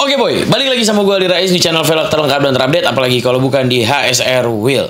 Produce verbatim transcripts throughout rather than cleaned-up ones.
Oke boy, balik lagi sama gue Ali Rais di channel velg terlengkap dan terupdate, apalagi kalau bukan di H S R Wheel.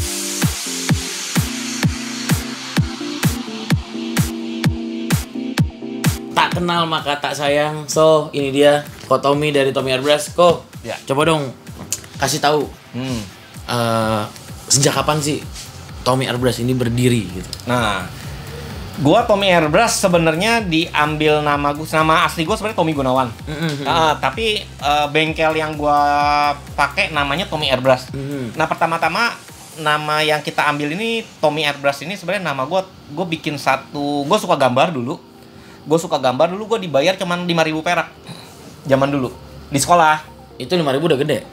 Tak kenal maka tak sayang. So ini dia Ko Tommy dari Tommy Airbrush. Ko, Ya. coba dong kasih tahu Hmm. uh, sejak kapan sih Tommy Airbrush ini berdiri gitu. Nah, gua Tommy Airbrush sebenarnya diambil nama gua, nama asli gua sebenarnya Tommy Gunawan. Mm-hmm. Uh, tapi uh, bengkel yang gua pakai namanya Tommy Airbrush. Mm-hmm. Nah, pertama-tama nama yang kita ambil ini Tommy Airbrush ini sebenarnya nama gua gua bikin satu, gua suka gambar dulu. Gua suka gambar dulu, gua dibayar cuman lima ribu perak. Zaman dulu di sekolah. Itu lima ribu udah gede.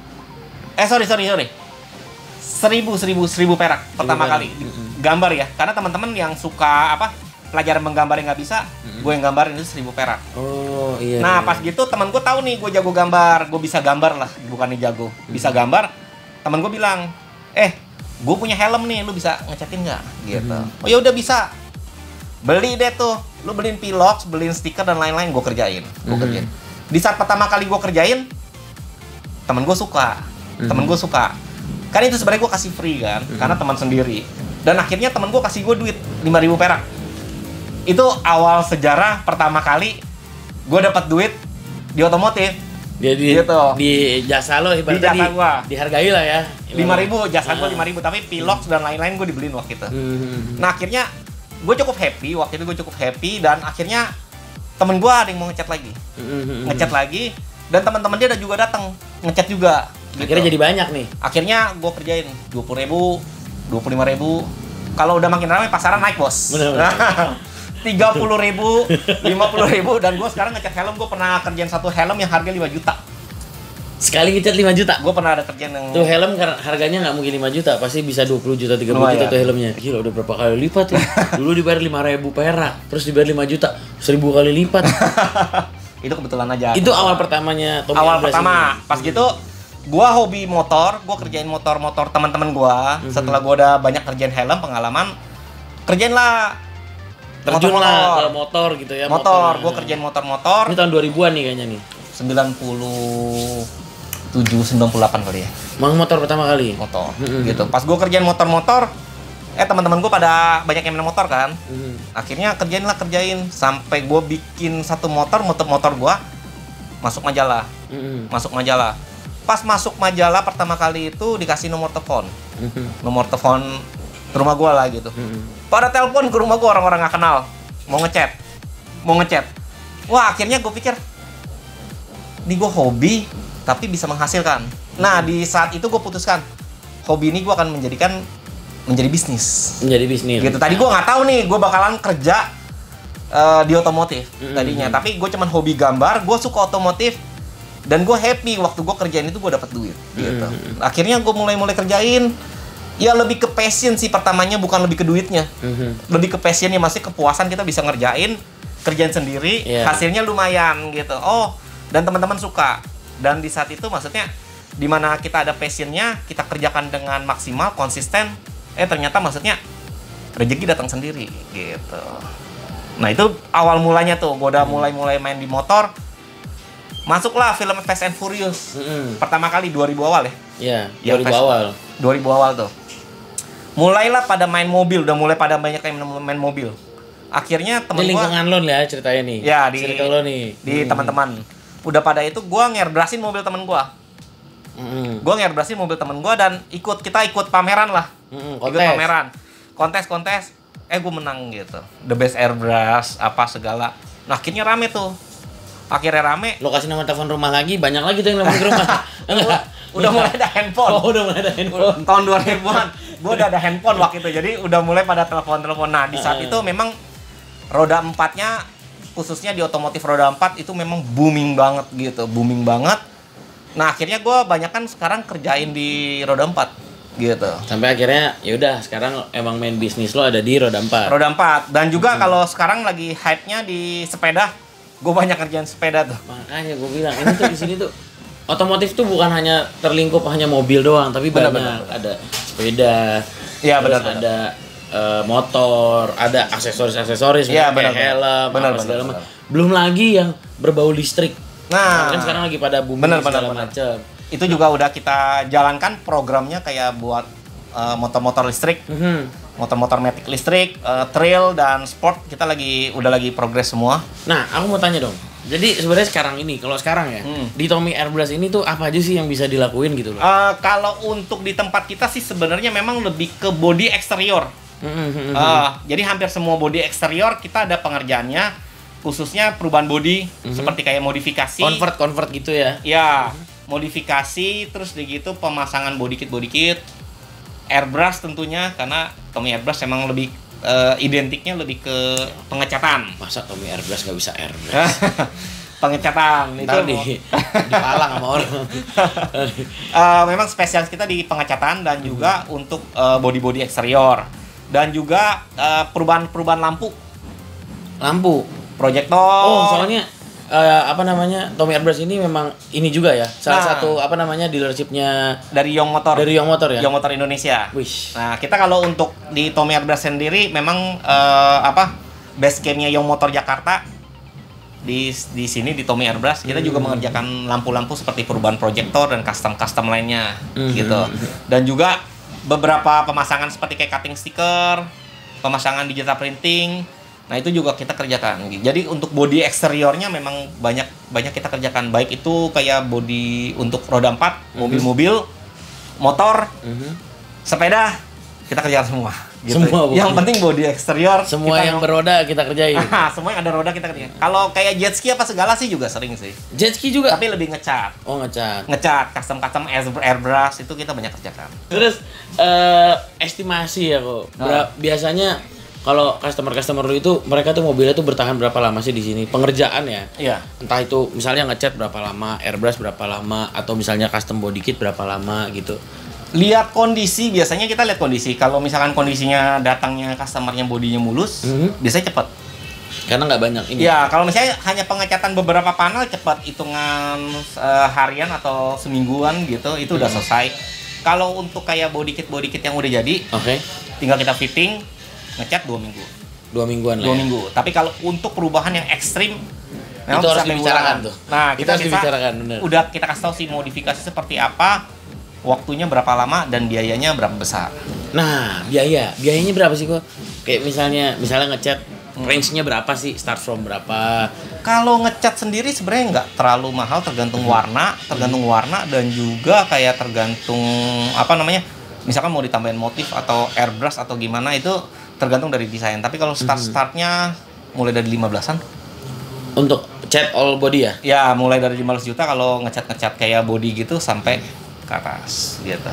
Eh, sorry sorry sorry. Seribu, seribu, seribu perak pertama perak. kali gambar ya, karena teman-teman yang suka apa pelajaran menggambar yang nggak bisa, gue yang gambarin itu seribu perak. Oh iya. Nah iya. pas gitu teman gue tahu nih gue jago gambar, gue bisa gambar lah, bukannya jago, bisa gambar. Teman gue bilang, eh gue punya helm nih, lu bisa ngecatin nggak? Gitu. Oh ya udah bisa. Beli deh tuh, lu beliin pilox, beliin stiker dan lain-lain, gue kerjain, gue kerjain. Di saat pertama kali gue kerjain, temen gue suka, temen gue suka. Kan itu sebenarnya gue kasih free kan, mm-hmm. karena teman sendiri. Dan akhirnya temen gue kasih gue duit lima ribu perak. Itu awal sejarah pertama kali gue dapat duit di otomotif. Jadi gitu. Di jasa lo ibaratnya di jasa di, gua dihargai lah ya. lima ribu, jasa gue Ah. lima ribu, tapi pilox dan lain-lain gue dibeliin waktu itu. Hmm. Nah akhirnya gue cukup happy, waktu itu gue cukup happy. Dan akhirnya temen gue ada yang mau ngechat lagi, Hmm. ngechat lagi. Dan teman-teman dia ada juga datang ngechat juga. Akhirnya Gitu. jadi banyak nih. Akhirnya gue kerjain dua puluh ribu, dua puluh lima ribu. Kalau udah makin ramai pasaran naik bos. tiga puluh ribu, lima puluh ribu. Dan gue sekarang ngecat helm, gue pernah kerjain satu helm yang harga lima juta. Sekali ngecat lima juta. Gue pernah ada kerjaan yang Tuh helm karena harganya nggak mungkin lima juta, pasti bisa dua puluh juta, tiga puluh juta Lumayan. tuh helmnya. Gila udah berapa kali lipat ya. Dulu dibayar lima ribu perak, terus dibayar lima juta, seribu kali lipat. itu kebetulan aja. Itu awal pertamanya Tommy awal Airbrush pertama ini. pas gitu gue hobi motor, gue kerjain motor-motor teman-teman gue. Mm-hmm. Setelah gue udah banyak kerjain helm, pengalaman, kerjain lah Terjun lah motor-motor. ke motor gitu ya. Motor, motornya. gue kerjain motor-motor. Ini tahun dua ribuan nih kayaknya nih. sembilan puluh tujuh, sembilan puluh delapan kali ya Mang motor pertama kali. motor. Mm-hmm. Gitu. Pas gue kerjain motor-motor, eh teman-teman gue pada banyak yang main motor kan. Mm-hmm. Akhirnya kerjain lah kerjain sampai gue bikin satu motor, motor-motor gue masuk majalah, Mm-hmm. masuk majalah. Pas masuk majalah pertama kali itu dikasih nomor telepon, Mm-hmm. nomor telepon ke rumah gue lah gitu. Mm-hmm. Pada telepon ke rumah gue, orang-orang nggak kenal, mau ngechat, mau ngechat. Wah akhirnya gue pikir, ini gue hobi tapi bisa menghasilkan. Nah di saat itu gue putuskan, hobi ini gue akan menjadikan menjadi bisnis. Menjadi bisnis. Gitu. Tadi gue nggak tahu nih gue bakalan kerja uh, di otomotif Mm-hmm. tadinya, tapi gue cuman hobi gambar, gue suka otomotif dan gue happy waktu gue kerjain itu gue dapat duit. Gitu. Mm-hmm. Akhirnya gue mulai-mulai kerjain. Ya lebih ke passion sih pertamanya, bukan lebih ke duitnya. Mm-hmm. Lebih ke passionnya, masih kepuasan kita bisa ngerjain kerjaan sendiri, Yeah. hasilnya lumayan gitu. Oh, dan teman-teman suka. Dan di saat itu maksudnya dimana kita ada passionnya, kita kerjakan dengan maksimal, konsisten. Eh ternyata maksudnya rezeki datang sendiri gitu. Nah itu awal mulanya tuh, gue udah mulai-mulai main di motor. Masuklah film Fast and Furious. Mm-hmm. Pertama kali dua ribu awal ya. Iya, Ya, dua ribu Fast- awal. dua ribu awal tuh. Mulailah pada main mobil, udah mulai pada banyak yang main mobil. Akhirnya Ini temen gua lingkungan lo nih ya ceritanya nih. Ya, di- Circle lo nih. di Hmm. teman-teman. Udah pada itu gua ngeairbrushin mobil temen gua. Mm-hmm. Gua ngeairbrushin mobil temen gua dan ikut kita ikut pameran lah. Mm-hmm. Ikut Kontes. pameran. Kontes-kontes. Eh gua menang gitu. The best airbrush apa segala. Nah, akhirnya rame tuh. Akhirnya rame. Lo kasih nomor telepon rumah lagi, banyak lagi tuh yang nelfon ke rumah. Enggak. Udah mulai ada handphone. Oh, udah mulai ada handphone. Tahun dua ribuan. Gua udah ada handphone waktu itu. Jadi udah mulai pada telepon-telepon. Nah, di saat Uh. itu memang roda empatnya khususnya di otomotif roda empat itu memang booming banget gitu, booming banget. Nah, akhirnya gue banyak kan sekarang kerjain di roda empat gitu. Sampai akhirnya ya udah sekarang emang main bisnis lo ada di roda empat. Roda empat dan juga kalau sekarang lagi hype-nya di sepeda, gue banyak kerjaan sepeda tuh. Makanya gue bilang ini tuh di sini tuh otomotif tuh bukan hanya terlingkup hanya mobil doang, tapi Benar, banyak benar, benar. ada sepeda, Iya, terus benar, benar. ada eh, motor, ada aksesoris-aksesoris Iya, kayak benar, benar. helm, Benar, apa benar, segala benar. macam. Belum lagi yang berbau listrik. Nah, kan sekarang lagi pada booming bener, segala bener, bener. macam. Itu juga udah kita jalankan programnya kayak buat uh, motor-motor listrik, Mhm. motor-motor matic listrik, uh, trail dan sport kita lagi udah lagi progres semua. Nah, aku mau tanya dong. Jadi sebenarnya sekarang ini, kalau sekarang ya, Hmm. di Tommy Airbrush ini tuh apa aja sih yang bisa dilakuin gitu loh? Uh, kalau untuk di tempat kita sih sebenarnya memang lebih ke body eksterior. Mhm. Uh, jadi hampir semua body eksterior kita ada pengerjaannya, khususnya perubahan body Mhm. seperti kayak modifikasi. Convert convert gitu ya. Ya, modifikasi terus di gitu pemasangan body kit body kit, airbrush tentunya karena Tommy Airbrush emang lebih uh, identiknya lebih ke pengecatan. Masa Tommy Airbrush nggak bisa airbrush? Pengecatan itu Ntar di dipalang sama orang. uh, memang spesialis kita di pengecatan dan juga untuk uh, body-body eksterior dan juga uh, perubahan-perubahan lampu, Lampu. proyektor. Oh, soalnya eh, apa namanya Tommy Airbrush ini memang ini juga ya. Salah Nah. satu apa namanya dealershipnya dari Yong Motor. dari Young Motor ya. Yong Motor Indonesia. Wih. Nah, kita kalau untuk di Tommy Airbrush sendiri memang eh, apa base camp-nya Yong Motor Jakarta di di sini di Tommy Airbrush kita juga Hmm. mengerjakan lampu-lampu seperti perubahan proyektor dan custom-custom lainnya Hmm. gitu. Dan juga beberapa pemasangan seperti kayak cutting stiker, pemasangan digital printing. Nah, itu juga kita kerjakan. Jadi untuk body eksteriornya memang banyak banyak kita kerjakan, baik itu kayak body untuk roda empat, Mhm. mobil-mobil, motor, Mhm. sepeda, kita kerjakan semua. Gitu. Semua, Bu. Yang penting body eksterior. Semua kita yang mau- beroda kita kerjain. semua yang ada roda kita kerjakan. Kalau kayak jet ski apa segala sih juga sering sih. Jet ski juga. Tapi lebih ngecat. Oh, ngecat. Ngecat, custom-custom air- airbrush itu kita banyak kerjakan. Terus eh estimasi ya kok. Ah. Bera- biasanya kalau customer-customer lu itu mereka tuh mobilnya tuh bertahan berapa lama sih di sini? Pengerjaan ya. Iya. Entah itu misalnya ngecat berapa lama, airbrush berapa lama, atau misalnya custom body kit berapa lama gitu. Lihat kondisi, biasanya kita lihat kondisi. Kalau misalkan kondisinya datangnya customernya bodinya mulus, Mhm. biasanya cepat. Karena nggak banyak ini. Ya, kalau misalnya hanya pengecatan beberapa panel cepat, hitungan eh, harian atau semingguan gitu, itu udah Mhm. selesai. Kalau untuk kayak body kit body kit yang udah jadi, Oke. tinggal kita fitting, ngecat dua minggu. Dua mingguan lah. Dua ya. minggu. Tapi kalau untuk perubahan yang ekstrim, memang Itu harus bisa dibicarakan mingguan. tuh. Nah, Itu kita harus bisa, dibicarakan, bener. udah kita kasih tahu sih modifikasi seperti apa, waktunya berapa lama dan biayanya berapa besar. Nah, biaya. Biayanya berapa sih kok? Kayak misalnya misalnya ngecat Hmm. range-nya berapa sih? Start from berapa? Kalau ngecat sendiri sebenarnya nggak terlalu mahal, tergantung warna, tergantung warna dan juga kayak tergantung apa namanya, misalkan mau ditambahin motif atau airbrush atau gimana itu tergantung dari desain. Tapi kalau start startnya mulai dari lima belasan, Untuk cat all body ya? ya mulai dari lima belas juta kalau ngecat ngecat kayak body gitu sampai ke atas gitu.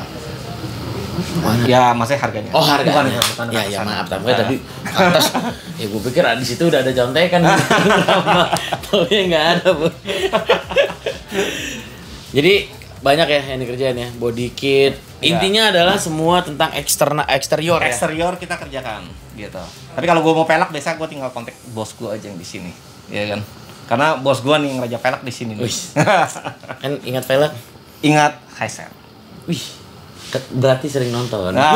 Ya, maksudnya harganya. Oh, harganya. Bukan, bukan, bukan Ya, ke ya sana. maaf, tapi Nah. tadi atas. Ya gue pikir di situ udah ada contekan. Tapi nggak ada, Bu. Jadi banyak ya yang dikerjain ya, body kit. Iya. Intinya adalah semua tentang eksternal eksterior ya. Eksterior kita kerjakan gitu. Tapi kalau gue mau pelak biasa gue tinggal kontak bos gue aja yang di sini, ya kan? Karena bos gue nih yang raja pelak di sini. nih. Wih. Kan ingat velg? Ingat Highset. Wih. ke- Berarti sering nonton. Nah.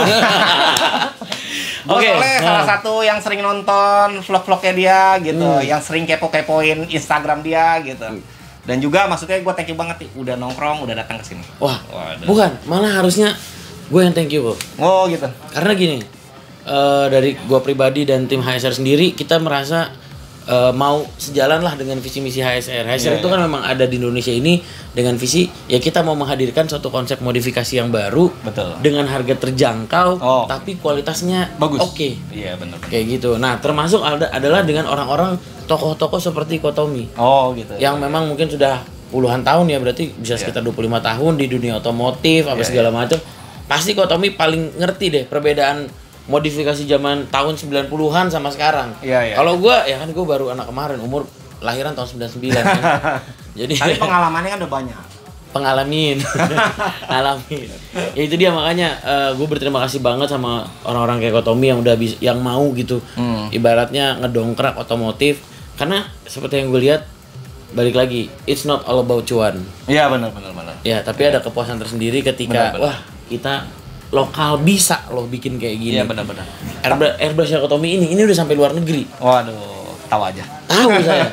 Oke, Oke, oleh nah. salah satu yang sering nonton vlog-vlognya dia gitu, Hmm. yang sering kepo-kepoin Instagram dia gitu. Dan juga maksudnya gue thank you banget nih, udah nongkrong, udah datang ke sini. Wah, Waduh. bukan, malah harusnya gue yang thank you, Bu. Oh gitu. Karena gini, eh, dari gue pribadi dan tim H S R sendiri, kita merasa eh, mau sejalan lah dengan visi misi H S R. H S R Iya, itu iya. kan memang ada di Indonesia ini dengan visi, ya kita mau menghadirkan suatu konsep modifikasi yang baru, Betul. dengan harga terjangkau, Oh. tapi kualitasnya Bagus. oke. Iya benar. Kayak gitu. Nah, termasuk ada, adalah dengan orang-orang tokoh-tokoh seperti Kotomi. Oh gitu. Yang memang mungkin sudah puluhan tahun ya, berarti bisa Iya. sekitar dua puluh lima tahun di dunia otomotif apa Iya, segala macam. Pasti Kotomi paling ngerti deh perbedaan modifikasi zaman tahun sembilan puluhan sama sekarang. Iya, iya. Kalau gua ya kan gua baru anak kemarin, umur lahiran tahun sembilan puluh sembilan kan. Jadi Tapi pengalamannya kan udah banyak. pengalamin ngalamin ya itu dia, makanya gue berterima kasih banget sama orang-orang kayak Kotomi yang udah bis- yang mau gitu, Hmm. ibaratnya ngedongkrak otomotif. Karena seperti yang gue lihat, balik lagi, it's not all about cuan Iya benar benar benar. ya, tapi ada kepuasan tersendiri ketika Benar, benar. wah kita lokal bisa loh bikin kayak gini. Iya benar benar. Airbrush, airbrush yang Kotomi ini ini udah sampai luar negeri. Waduh, tahu aja. Tahu saya.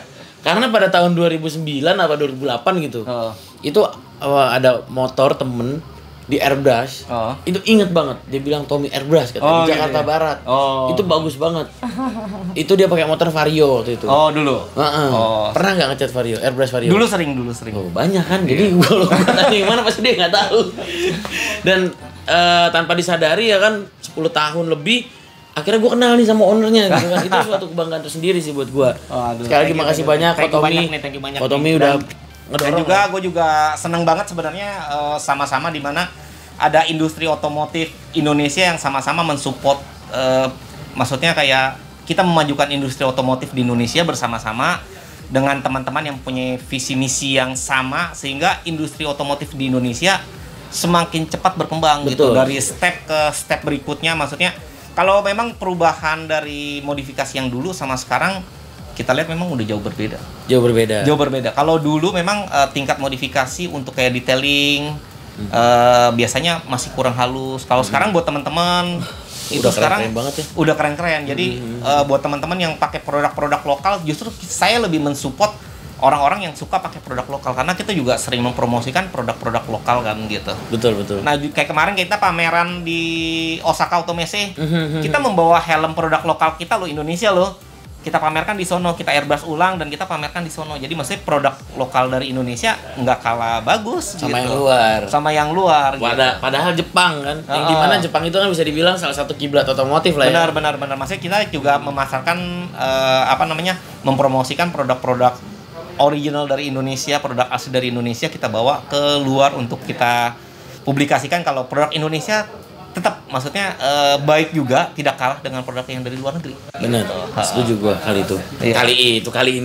Karena pada tahun dua ribu sembilan apa dua ribu delapan gitu. Oh. Itu uh, ada motor temen di airbrush. Oh. Itu inget banget. Dia bilang Tommy airbrush kata Oh, di Jakarta gitu ya? Barat. Oh. Itu bagus banget. Itu dia pakai motor Vario waktu itu. Oh, dulu. Heeh. Oh. Pernah nggak ngecat Vario? Airbrush Vario? Dulu sering, dulu sering. Oh, banyak kan. Jadi kalau gua tanya gimana pasti dia nggak tahu. Dan uh, tanpa disadari ya kan sepuluh tahun lebih akhirnya gue kenal nih sama ownernya gitu kan. Itu suatu kebanggaan tersendiri sih buat gue. Oh, aduh, sekali lagi makasih banyak Ko Tommy. Ko Tommy udah dan juga gue juga seneng banget sebenarnya uh, sama-sama di mana ada industri otomotif Indonesia yang sama-sama mensupport uh, maksudnya kayak kita memajukan industri otomotif di Indonesia bersama-sama dengan teman-teman yang punya visi misi yang sama sehingga industri otomotif di Indonesia semakin cepat berkembang. Betul. Gitu dari step ke step berikutnya. Maksudnya kalau memang perubahan dari modifikasi yang dulu sama sekarang kita lihat memang udah jauh berbeda. Jauh berbeda. Jauh berbeda. Kalau dulu memang uh, tingkat modifikasi untuk kayak detailing hmm. uh, biasanya masih kurang halus. Kalau hmm. sekarang buat teman-teman itu udah sekarang keren-keren banget ya. Udah keren-keren. Jadi hmm. uh, buat teman-teman yang pakai produk-produk lokal justru saya lebih mensupport orang-orang yang suka pakai produk lokal karena kita juga sering mempromosikan produk-produk lokal kan gitu. Betul, betul. Nah, kayak kemarin kita pameran di Osaka Automesse, kita membawa helm produk lokal kita loh, Indonesia loh. Kita pamerkan di sono, kita airbrush ulang dan kita pamerkan di sono. Jadi maksudnya produk lokal dari Indonesia nggak kalah bagus sama gitu. yang luar. Sama yang luar. Pada, gitu. Padahal Jepang kan, uh, yang dimana Jepang itu kan bisa dibilang salah satu kiblat otomotif lah ya. Benar, benar, benar. Maksudnya kita juga memasarkan uh, apa namanya, mempromosikan produk-produk original dari Indonesia, produk asli dari Indonesia kita bawa ke luar untuk kita publikasikan. Kalau produk Indonesia tetap maksudnya uh, baik juga, tidak kalah dengan produk yang dari luar negeri. Benar, gitu. Setuju gua kali itu. Iya. Kali itu kali ini.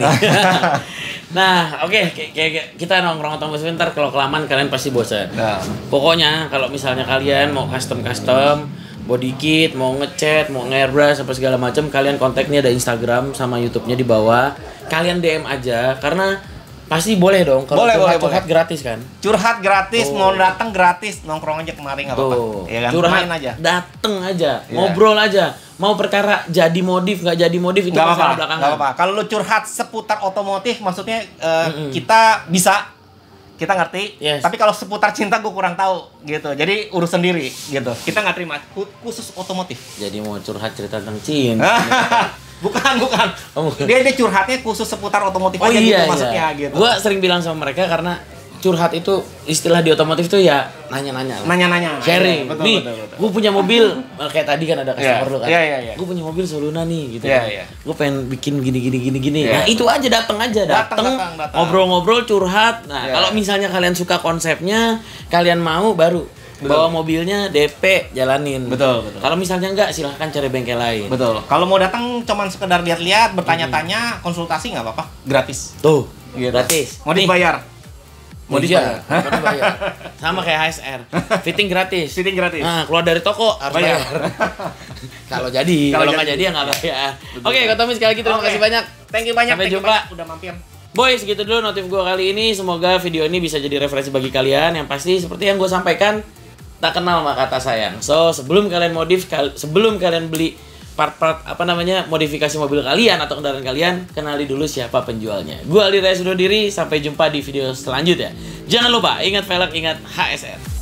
Nah, oke, okay. kayak kita nongkrong otomotif sebentar, kalau kelamaan kalian pasti bosan. Nah. Pokoknya kalau misalnya kalian mau custom-custom, body kit, mau ngecat, mau nge-airbrush apa segala macam, kalian kontak nih ada Instagram sama YouTube-nya di bawah. Kalian D M aja karena pasti boleh dong kalau boleh, curhat, boleh, curhat boleh. gratis kan? Curhat gratis, oh. mau datang gratis, nongkrong aja kemarin nggak apa-apa. Ya kan? Curhat Main aja. Dateng aja, yeah. ngobrol aja. Mau perkara jadi modif nggak jadi modif itu masalah belakangan. Nggak apa-apa. Kalau lu curhat seputar otomotif, maksudnya uh, mm-hmm. kita bisa, kita ngerti. Yes. Tapi kalau seputar cinta gue kurang tahu gitu. Jadi urus sendiri gitu. Kita nggak terima khusus otomotif. Jadi mau curhat cerita tentang cinta. Bukan, bukan. Oh, dia dia curhatnya khusus seputar otomotif oh, aja iya, gitu iya. maksudnya gitu. Gua sering bilang sama mereka karena curhat itu istilah di otomotif tuh ya nanya-nanya. Nanya-nanya. Sharing. Betul, nih, betul, betul. Gue punya mobil kayak tadi kan ada customer yeah. lu kan. Yeah, yeah, yeah. Gue punya mobil Soluna nih gitu yeah, kan. Yeah. Gue pengen bikin gini gini gini gini. Yeah. Nah, itu aja datang aja, datang ngobrol-ngobrol curhat. Nah, yeah. kalau misalnya kalian suka konsepnya, kalian mau baru betul. Bawa mobilnya D P jalanin. Betul, betul. Kalau misalnya enggak silahkan cari bengkel lain. Betul. Kalau mau datang cuman sekedar lihat-lihat, bertanya-tanya, konsultasi nggak apa-apa, gratis. Tuh, gitu. Gratis. Mau dibayar? Mau dibayar. Mau dibayar. Sama kayak H S R. Fitting gratis. Fitting gratis. Nah, keluar dari toko harus bayar. Kalau jadi, kalau nggak jadi ya nggak bayar. Oke, okay, Ko Tommy sekali lagi terima okay. kasih banyak. Thank you banyak. Sampai Thank jumpa. You udah mampir. Boys, segitu dulu notif gue kali ini. Semoga video ini bisa jadi referensi bagi kalian. Yang pasti seperti yang gue sampaikan, tak kenal maka kata sayang. So, sebelum kalian modif, sebelum kalian beli part-part apa namanya modifikasi mobil kalian atau kendaraan kalian, kenali dulu siapa penjualnya. Gue Aldi Raya undur diri, sampai jumpa di video selanjutnya. Jangan lupa ingat velg, ingat H S R.